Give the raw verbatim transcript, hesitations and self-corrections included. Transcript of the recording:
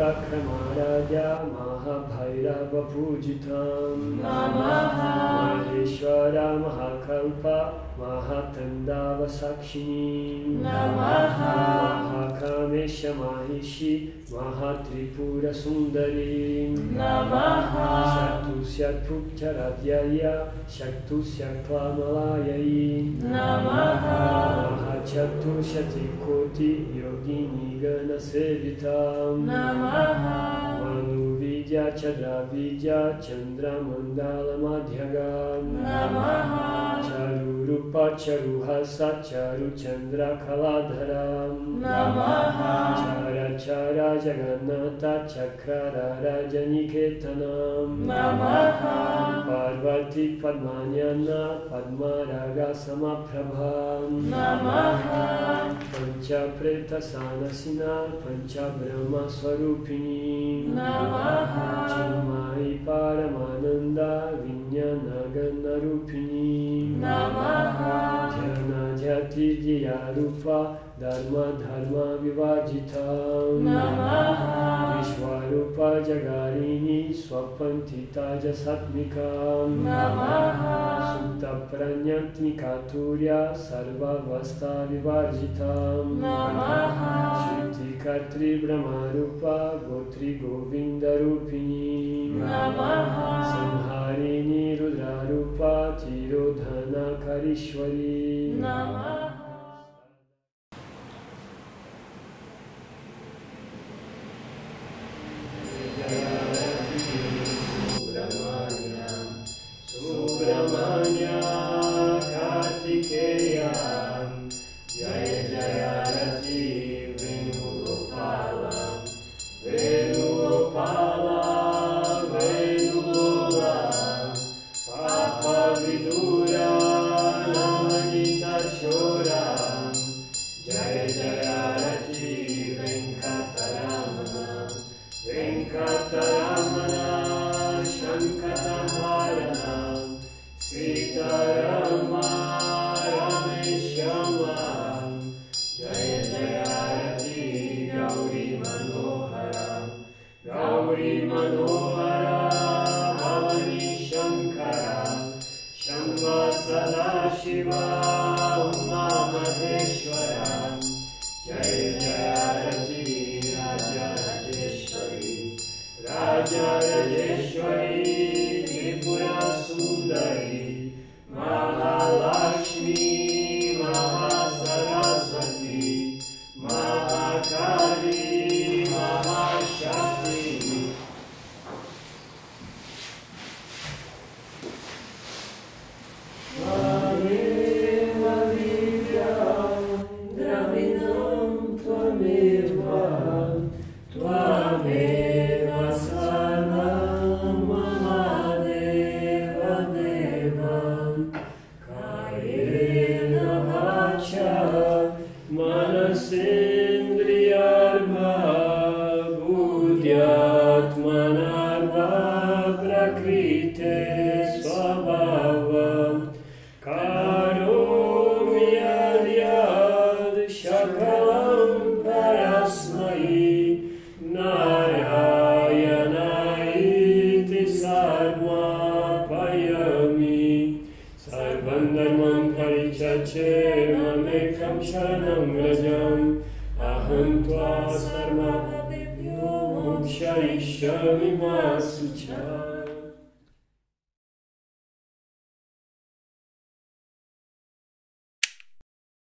Prakramaraja Mahabhairava Pujitam Namaha Maheshwara Mahakalpa Mahatandava Sakshini Namaha Mahakamesha Mahishi Mahatripura Sundari Namaha Shaktusya Pukcharadhyaya Shaktusya Klamalayai Namaha Mahachatushati Koti Yogini Gana Sevitam Namaha Manu Vidya Chadra Vidya Chandra Mandala Madhyagam Namaha Charurupa Charuhasa Charu Chandra Kaladharam Namaha Chara Chara Jagannatha Chakrara Rajaniketanam Namaha Parvati Padmanyana Padmaraga Samaprabham Namaha Pancha Preta Sanasina Pancha Brahma Swarupini Namaha Chinmai Paramananda Vinyana Gana Rupini Namaha Dhyana Jati Jya Rupa Dharma Dharma Vivajitam Namaha Vishwarupa Jagarini Swapantita Jasatmikam Namaha Sutta Pranyatmika Turya Sarva Vasta Vivarjitam Namaha Shruti Kartri Brahmarupa Gotri Govinda Rupini Namaha Samharini Rudrarupa Tirodhana Karishwari Namaha Subramanya Kartikeya Jaya Jaya Rati Venugopala Venugopala Venugola Papa Vidura Namanita Chora Jaya Jaya Rati Venkataramana Venkataramana Shankaramana Sitarama Rameshama Jaya Jaya Rati Gauri Manohara Gauri Manohara Bhavani Shankara Shamba Sada Shiva Uma Maheshwara Jaya Jaya Rati Raja Rajeshwari Raja Rajeshwari Tripura Sundari Mahalakshmi Mahasaraswati Mahakali Mahashakti Mameva Vidyam Dravidam Tvameva Tvameva Sarvam Mamadeva Deva Kayena Vacha Manasendriyarva Buddhyatmanarva Prakrite Swabhava Karomi Adyad Shakalam Parasmai Narayanai Sarva Payami Sarvam Dharmam Parichache Mamekam Sharanam Rajam Aham Tva Sarva Mukshayishami Masucha